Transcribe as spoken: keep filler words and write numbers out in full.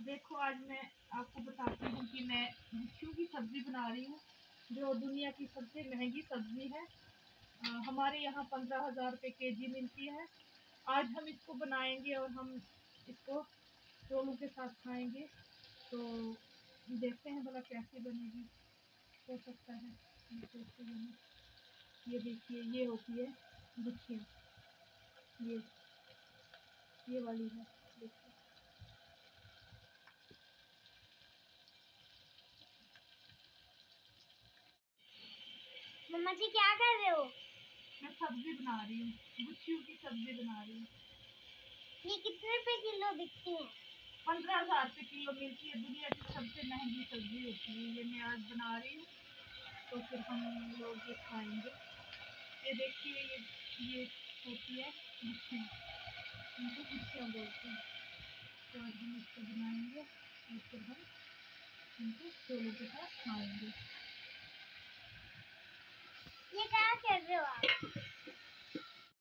देखो आज मैं आपको बताती हूँ कि मैं गुच्छियों की सब्ज़ी बना रही हूँ, जो दुनिया की सबसे महंगी सब्ज़ी है। आ, हमारे यहाँ पंद्रह हज़ार रुपये के जी मिलती है। आज हम इसको बनाएंगे और हम इसको चोलों के साथ खाएंगे। तो देखते हैं भला कैसे बनेगी। हो सकता है कैसे बने। ये देखिए, ये होती है गुच्छियाँ, ये ये वाली है। देखिए मम्मा जी क्या कर रहे हो? मैं सब्जी बना रही हूँ, गुच्छियों की सब्जी बना रही हूँ। ये कितने रुपए किलो बिकती है? पंद्रह हजार रुपये किलो मिलती है। दुनिया की सबसे महंगी सब्जी होती है। ये मैं आज बना रही हूँ, तो फिर हम लोग ये खाएंगे। ये देखिए, ये ये होती है गुच्छियाँ, इनको गुच्छियाँ बोलते हैं। तो आज हम इसको बनाएंगे और फिर हम इनको चोलों के साथ खाएंगे। ये क्या कर रहे हो आप?